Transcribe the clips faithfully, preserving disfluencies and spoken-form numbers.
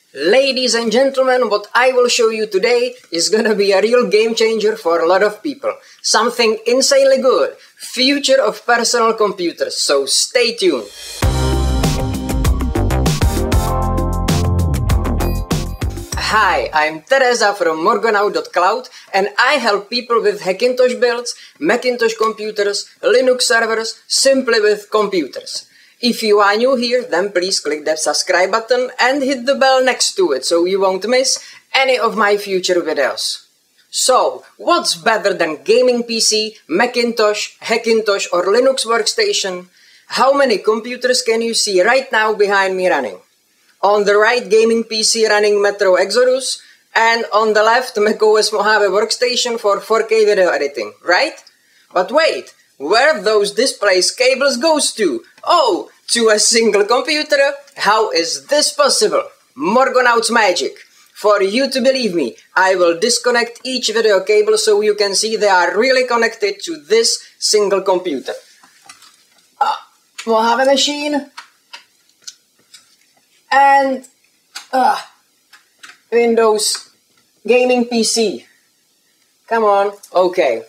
Ladies and gentlemen, what I will show you today is gonna be a real game changer for a lot of people. Something insanely good. Future of personal computers, so stay tuned. Hi, I'm Teresa from Morgonaut dot cloud and I help people with Hackintosh builds, Macintosh computers, Linux servers, simply with computers. If you are new here, then please click that subscribe button and hit the bell next to it so you won't miss any of my future videos. So, what's better than gaming P C, Macintosh, Hackintosh or Linux workstation? How many computers can you see right now behind me running? On the right, gaming P C running Metro Exodus, and on the left, macOS Mojave workstation for four K video editing, right? But wait, where those displays cables goes to? Oh, to a single computer? How is this possible? Morgonaut's magic. For you to believe me, I will disconnect each video cable so you can see they are really connected to this single computer. Ah, Mojave machine. And uh, Windows gaming P C. Come on, okay.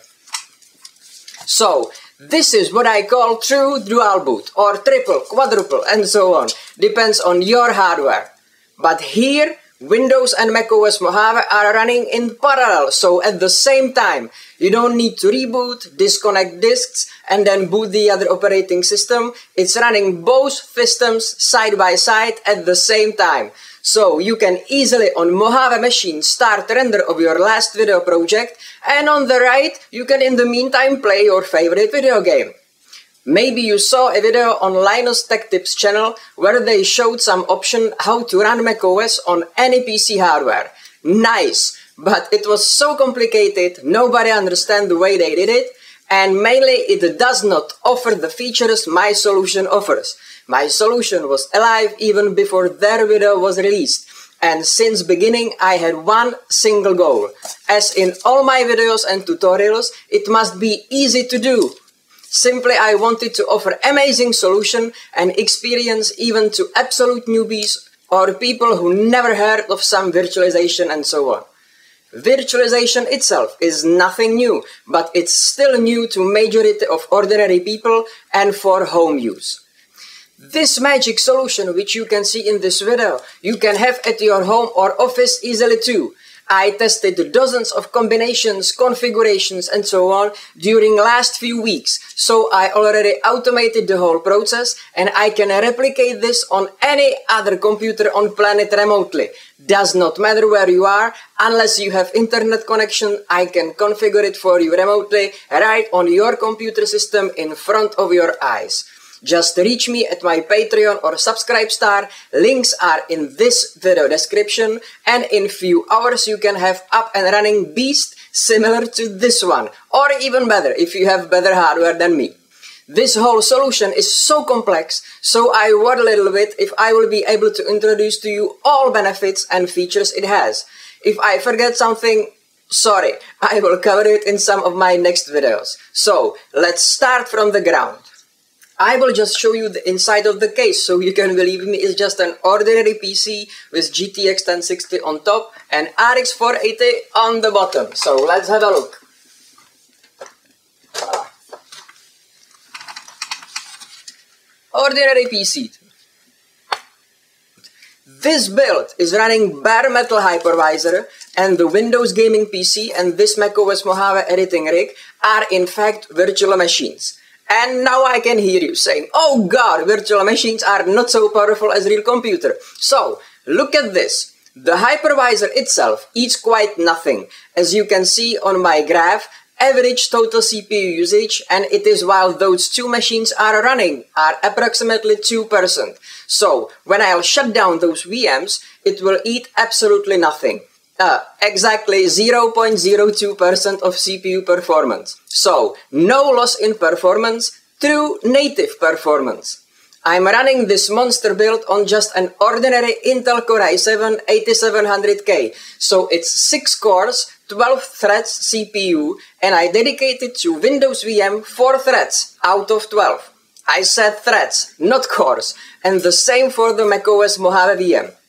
So, this is what I call true dual boot, or triple, quadruple, and so on. Depends on your hardware. But here, Windows and macOS Mojave are running in parallel, so at the same time. You don't need to reboot, disconnect disks, and then boot the other operating system. It's running both systems side by side at the same time. So you can easily on Mojave machine start render of your last video project, and on the right you can in the meantime play your favorite video game. Maybe you saw a video on Linus Tech Tips channel where they showed some option how to run macOS on any P C hardware. Nice! But it was so complicated, nobody understands the way they did it, and mainly it does not offer the features my solution offers. My solution was alive even before their video was released, and since beginning I had one single goal. As in all my videos and tutorials, it must be easy to do. Simply I wanted to offer amazing solution and experience even to absolute newbies or people who never heard of some virtualization and so on. Virtualization itself is nothing new, but it's still new to majority of ordinary people and for home use. This magic solution which you can see in this video, you can have at your home or office easily too. I tested dozens of combinations, configurations and so on during last few weeks, so I already automated the whole process and I can replicate this on any other computer on planet remotely. Does not matter where you are, unless you have internet connection, I can configure it for you remotely right on your computer system in front of your eyes. Just reach me at my Patreon or Subscribestar, links are in this video description, and in few hours you can have up and running beast similar to this one, or even better if you have better hardware than me. This whole solution is so complex, so I worry a little bit if I will be able to introduce to you all benefits and features it has. If I forget something, sorry, I will cover it in some of my next videos. So, let's start from the ground. I will just show you the inside of the case so you can believe me, it's just an ordinary P C with G T X ten sixty on top and R X four eighty on the bottom. So let's have a look. Ordinary P C. This build is running bare metal hypervisor, and the Windows gaming P C and this macOS Mojave editing rig are in fact virtual machines. And now I can hear you saying, oh god, virtual machines are not so powerful as real computer. So, look at this. The hypervisor itself eats quite nothing. As you can see on my graph, average total C P U usage, and it is while those two machines are running, are approximately two percent. So, when I'll shut down those V Ms, it will eat absolutely nothing. Uh, exactly zero point zero two percent of C P U performance. So, no loss in performance, true native performance. I'm running this monster build on just an ordinary Intel Core i seven eighty-seven hundred K. So it's six cores, twelve threads C P U, and I dedicated to Windows V M four threads out of twelve. I said threads, not cores, and the same for the macOS Mojave V M.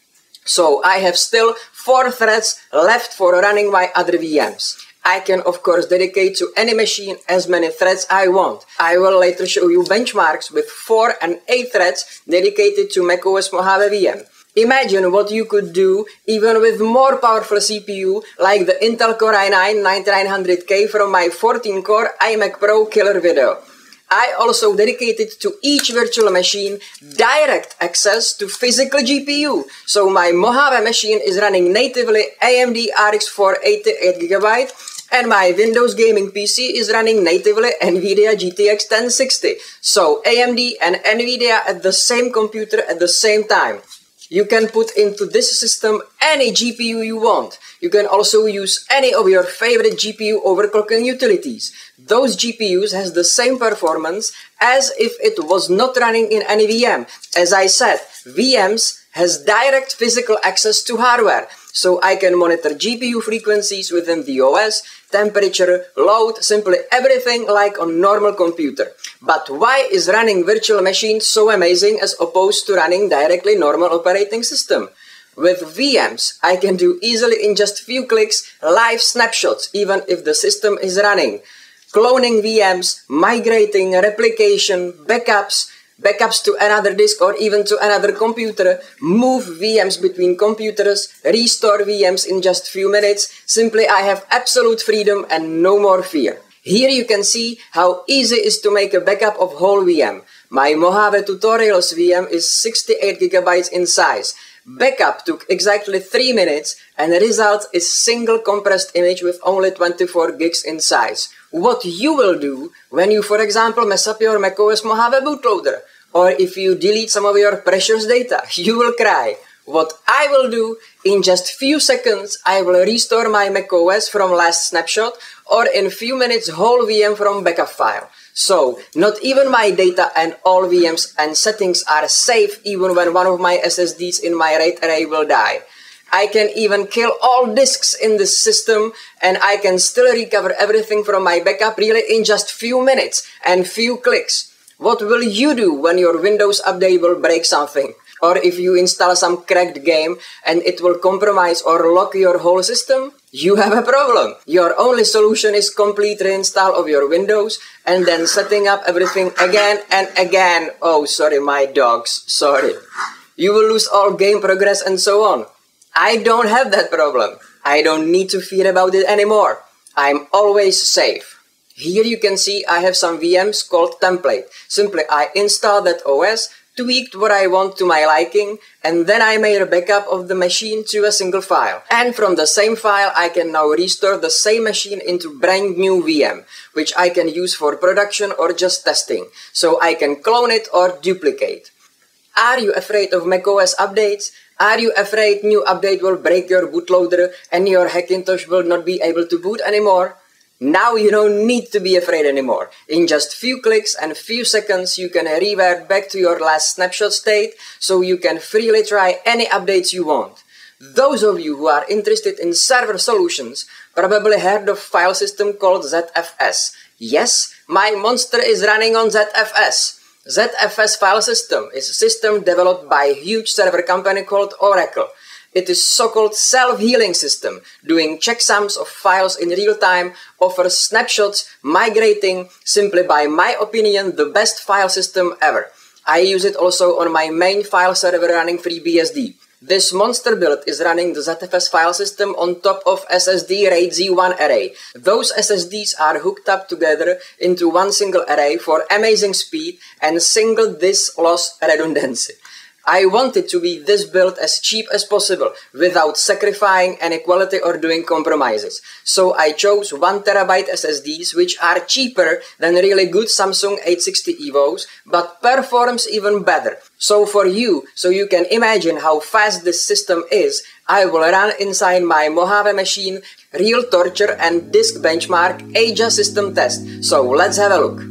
So I have still four threads left for running my other V Ms. I can of course dedicate to any machine as many threads I want. I will later show you benchmarks with four and eight threads dedicated to macOS Mojave V M. Imagine what you could do even with more powerful C P U like the Intel Core i nine ninety-nine hundred K from my fourteen core iMac Pro killer video. I also dedicated to each virtual machine direct access to physical G P U. So my Mojave machine is running natively A M D R X four eighty-eight gigabyte and my Windows gaming P C is running natively NVIDIA G T X ten sixty. So A M D and NVIDIA at the same computer at the same time. You can put into this system any G P U you want. You can also use any of your favorite G P U overclocking utilities. Those G P Us has the same performance as if it was not running in any V M. As I said, V Ms has direct physical access to hardware, so I can monitor G P U frequencies within the O S, temperature, load, simply everything like on normal computer. But why is running virtual machines so amazing as opposed to running directly normal operating system? With V Ms, I can do easily in just few clicks live snapshots even if the system is running. Cloning V Ms, migrating, replication, backups, backups to another disk or even to another computer, move V Ms between computers, restore V Ms in just few minutes. Simply I have absolute freedom and no more fear. Here you can see how easy it is to make a backup of whole V M. My Mojave Tutorials V M is sixty-eight gigabytes in size. Backup took exactly three minutes and the result is single compressed image with only twenty-four gigs in size. What you will do when you, for example, mess up your macOS Mojave bootloader, or if you delete some of your precious data, you will cry. What I will do, in just few seconds, I will restore my macOS from last snapshot, or in few minutes whole V M from backup file. So, not even my data and all V Ms and settings are safe even when one of my S S Ds in my RAID array will die. I can even kill all disks in this system and I can still recover everything from my backup really in just few minutes and few clicks. What will you do when your Windows update will break something? Or if you install some cracked game and it will compromise or lock your whole system? You have a problem. Your only solution is complete reinstall of your Windows and then setting up everything again and again. Oh, sorry, my dogs, sorry. You will lose all game progress and so on. I don't have that problem. I don't need to fear about it anymore. I'm always safe. Here you can see I have some V Ms called template. Simply I install that O S, tweaked what I want to my liking, and then I made a backup of the machine to a single file. And from the same file I can now restore the same machine into brand new V M, which I can use for production or just testing. So I can clone it or duplicate. Are you afraid of macOS updates? Are you afraid new update will break your bootloader and your Hackintosh will not be able to boot anymore? Now you don't need to be afraid anymore. In just few clicks and few seconds you can revert back to your last snapshot state so you can freely try any updates you want. Those of you who are interested in server solutions probably heard of file system called Z F S. Yes, my monster is running on Z F S. Z F S file system is a system developed by a huge server company called Oracle. It is so-called self-healing system, doing checksums of files in real time, offers snapshots, migrating, simply by my opinion the best file system ever. I use it also on my main file server running FreeBSD. This monster build is running the Z F S file system on top of S S D RAID Z one array. Those S S Ds are hooked up together into one single array for amazing speed and single disk loss redundancy. I want it to be this build as cheap as possible without sacrificing any quality or doing compromises. So I chose one terabyte S S Ds which are cheaper than really good Samsung eight sixty EVOs but performs even better. So for you, so you can imagine how fast this system is, I will run inside my Mojave machine real torture and disk benchmark A J A system test. So let's have a look.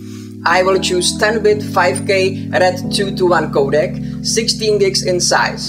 I will choose ten bit five K RAID two to one codec, sixteen gigs in size.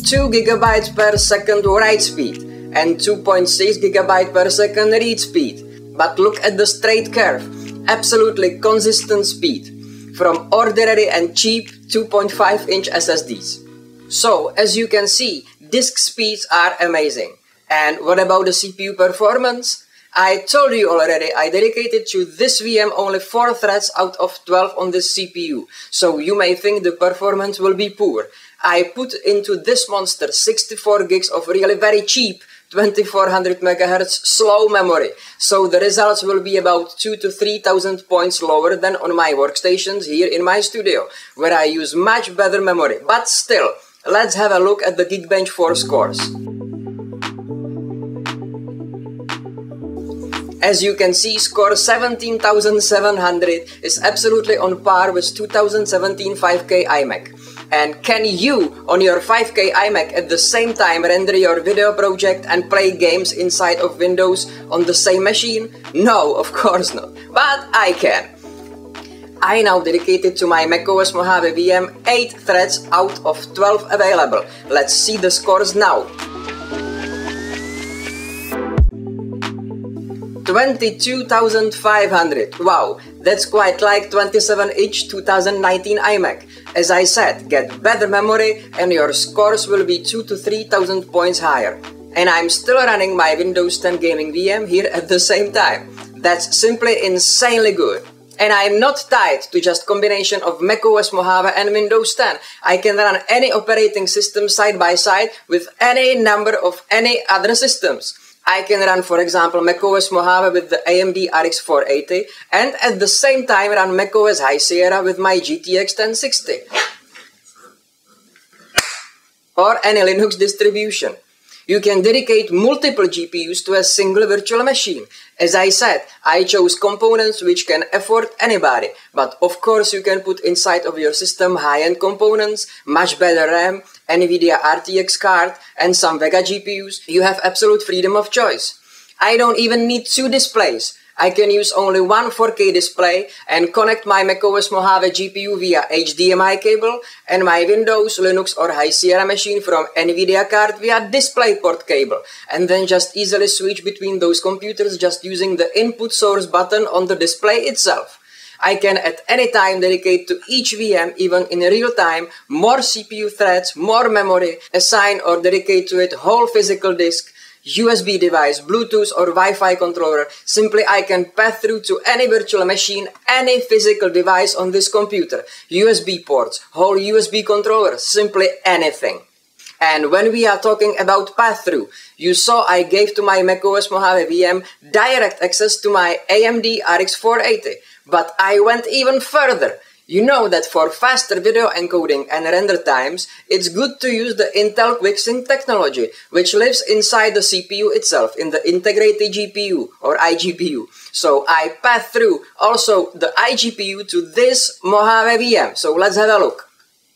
two gigabytes per second write speed and two point six gigabytes per second read speed. But look at the straight curve, absolutely consistent speed from ordinary and cheap two point five inch S S Ds. So as you can see, disk speeds are amazing. And what about the C P U performance? I told you already, I dedicated to this V M only four threads out of twelve on this C P U, so you may think the performance will be poor. I put into this monster sixty-four gigs of really very cheap twenty-four hundred megahertz slow memory, so the results will be about two to three thousand points lower than on my workstations here in my studio, where I use much better memory. But still, let's have a look at the Geekbench four scores. As you can see, score seventeen thousand seven hundred is absolutely on par with two thousand seventeen five K iMac. And can you, on your five K iMac, at the same time render your video project and play games inside of Windows on the same machine? No, of course not. But I can. I now dedicated to my macOS Mojave V M eight threads out of twelve available. Let's see the scores now. twenty-two thousand five hundred. Wow, that's quite like twenty-seven inch two thousand nineteen iMac. As I said, get better memory and your scores will be two to three thousand points higher. And I'm still running my Windows ten gaming V M here at the same time. That's simply insanely good. And I'm not tied to just combination of macOS Mojave and Windows ten. I can run any operating system side by side with any number of any other systems. I can run, for example, macOS Mojave with the A M D R X four eighty and at the same time run macOS High Sierra with my G T X ten sixty. Or any Linux distribution. You can dedicate multiple G P Us to a single virtual machine. As I said, I chose components which can afford anybody, but of course you can put inside of your system high-end components, much better RAM, NVIDIA R T X card and some Vega G P Us. You have absolute freedom of choice. I don't even need two displays. I can use only one four K display and connect my macOS Mojave G P U via H D M I cable and my Windows, Linux or High Sierra machine from NVIDIA card via DisplayPort cable, and then just easily switch between those computers just using the input source button on the display itself. I can at any time dedicate to each V M, even in real time, more C P U threads, more memory, assign or dedicate to it whole physical disk, U S B device, Bluetooth or Wi-Fi controller. Simply I can path through to any virtual machine, any physical device on this computer, U S B ports, whole U S B controller, simply anything. And when we are talking about path-through, you saw I gave to my macOS Mojave V M direct access to my A M D R X four eighty, but I went even further. You know that for faster video encoding and render times, it's good to use the Intel QuickSync technology, which lives inside the C P U itself, in the integrated G P U or I G P U. So I path through also the I G P U to this Mojave V M. So let's have a look.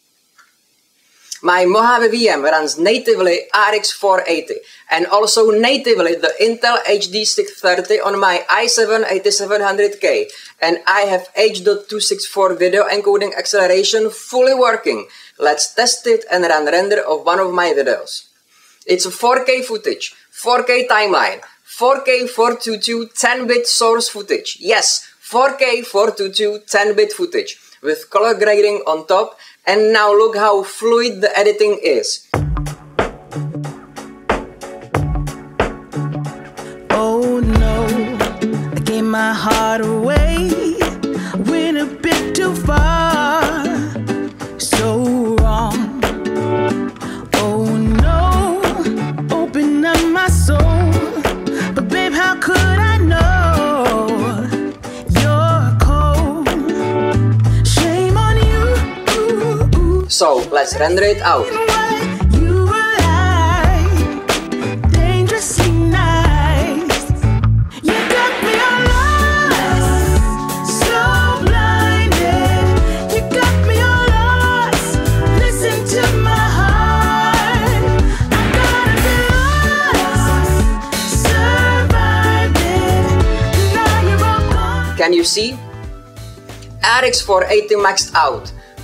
My Mojave V M runs natively R X four eighty and also natively the Intel H D six thirty on my i seven eighty-seven hundred K, and I have H two sixty-four video encoding acceleration fully working. Let's test it and run render of one of my videos. It's a four K footage, four K timeline, four K four twenty-two ten bit source footage. Yes, four K four twenty-two ten bit footage with color grading on top. And now look how fluid the editing is. Oh no, I gave my heart away, went a bit too far, so wrong. Oh no, open up my soul, but babe, how could I know you're cold? Shame on you. So let's render it out. You were like dangerously nice. You got me all lost, so blinded. You got me all lost. Listen to my heart. I gotta be lost, survived it. Now you're all gone. Can you see? R X four eighty maxed out.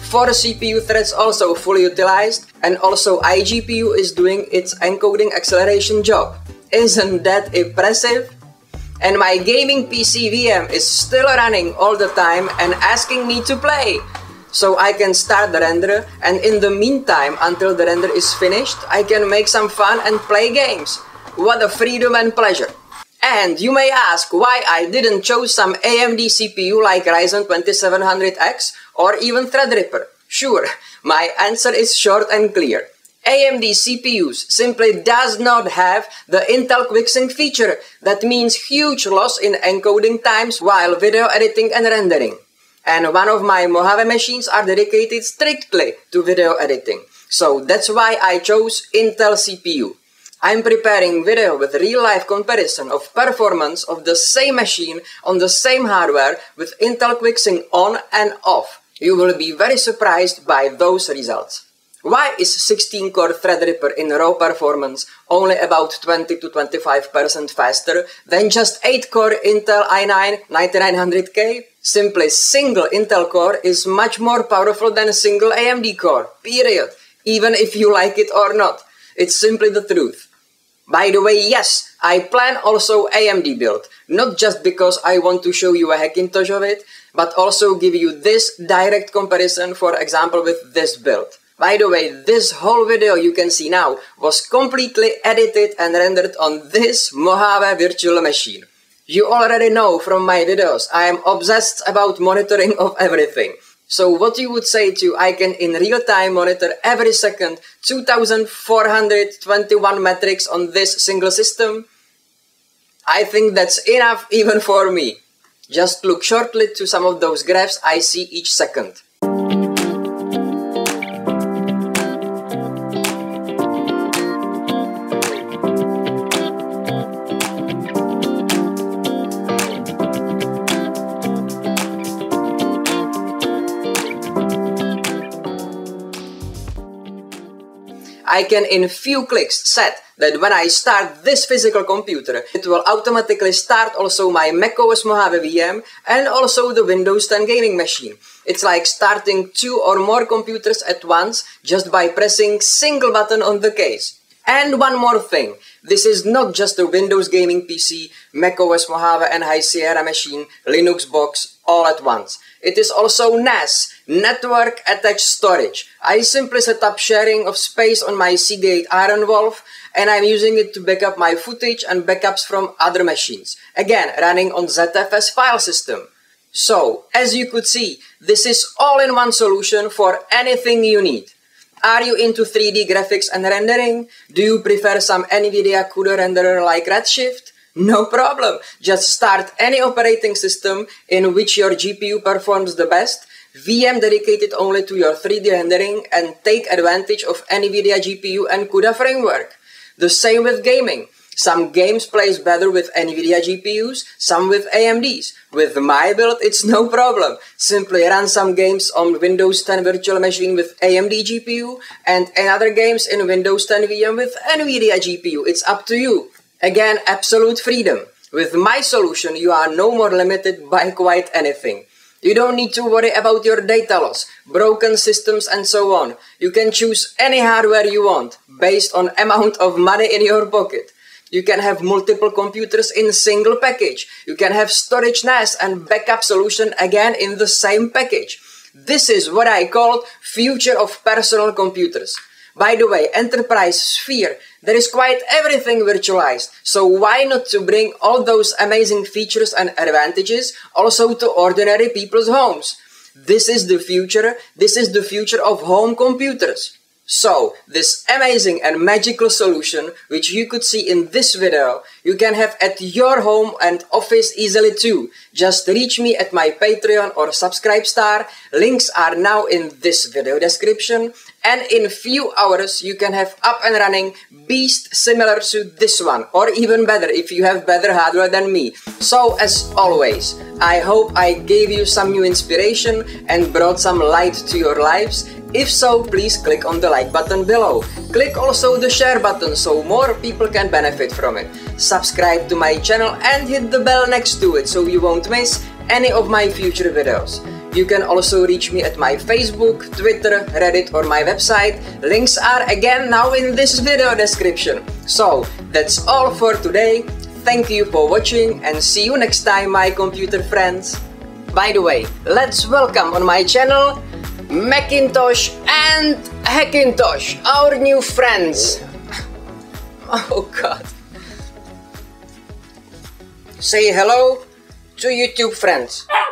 four C P U threads also fully utilized, and also iGPU is doing its encoding acceleration job. Isn't that impressive? And my gaming P C V M is still running all the time and asking me to play. So I can start the render, and in the meantime, until the render is finished, I can make some fun and play games. What a freedom and pleasure. And you may ask why I didn't choose some A M D C P U like Ryzen twenty-seven hundred X or even Threadripper. Sure, my answer is short and clear. A M D C P Us simply does not have the Intel QuickSync feature. That means huge loss in encoding times while video editing and rendering. And one of my Mojave machines are dedicated strictly to video editing. So that's why I chose Intel C P U. I'm preparing video with real-life comparison of performance of the same machine on the same hardware with Intel QuickSync on and off. You will be very surprised by those results. Why is sixteen core Threadripper in raw performance only about twenty to twenty-five percent faster than just eight core Intel i nine ninety-nine hundred K? Simply, single Intel core is much more powerful than a single A M D core, period. Even if you like it or not. It's simply the truth. By the way, yes, I plan also A M D build. Not just because I want to show you a Hackintosh of it, but also give you this direct comparison, for example, with this build. By the way, this whole video you can see now was completely edited and rendered on this Mojave virtual machine. You already know from my videos, I am obsessed about monitoring of everything. So what you would say to I can in real time monitor every second two thousand four hundred twenty-one metrics on this single system? I think that's enough even for me. Just look shortly to some of those graphs I see each second. I can in few clicks set that when I start this physical computer, it will automatically start also my macOS Mojave V M and also the Windows ten gaming machine. It's like starting two or more computers at once just by pressing single button on the case. And one more thing, this is not just a Windows gaming P C, macOS Mojave and High Sierra machine, Linux box, all at once. It is also N A S, Network Attached Storage. I simply set up sharing of space on my Seagate Iron Wolf, and I'm using it to back up my footage and backups from other machines. Again, running on Z F S file system. So, as you could see, this is all-in-one solution for anything you need. Are you into three D graphics and rendering? Do you prefer some NVIDIA CUDA renderer like Redshift? No problem, just start any operating system in which your G P U performs the best, V M dedicated only to your three D rendering, and take advantage of NVIDIA G P U and CUDA framework. The same with gaming. Some games plays better with NVIDIA G P Us, some with A M Ds. With my build, it's no problem. Simply run some games on Windows ten virtual machine with A M D G P U and another games in Windows ten V M with NVIDIA G P U. It's up to you. Again, absolute freedom. With my solution, you are no more limited by quite anything. You don't need to worry about your data loss, broken systems and so on. You can choose any hardware you want, based on amount of money in your pocket. You can have multiple computers in a single package. You can have storage N A S and backup solution again in the same package. This is what I call future of personal computers. By the way, Enterprise Sphere, there is quite everything virtualized, so why not to bring all those amazing features and advantages also to ordinary people's homes? This is the future, this is the future of home computers. So, this amazing and magical solution, which you could see in this video, you can have at your home and office easily too. Just reach me at my Patreon or Subscribestar, links are now in this video description, and in few hours you can have up and running beast similar to this one, or even better if you have better hardware than me. So, as always, I hope I gave you some new inspiration and brought some light to your lives. If so, please click on the like button below. Click also the share button so more people can benefit from it. Subscribe to my channel and hit the bell next to it so you won't miss any of my future videos. You can also reach me at my Facebook, Twitter, Reddit or my website. Links are again now in this video description. So that's all for today. Thank you for watching and see you next time, my computer friends. By the way, let's welcome on my channel Macintosh and Hackintosh, our new friends. Oh god. Say hello to YouTube friends.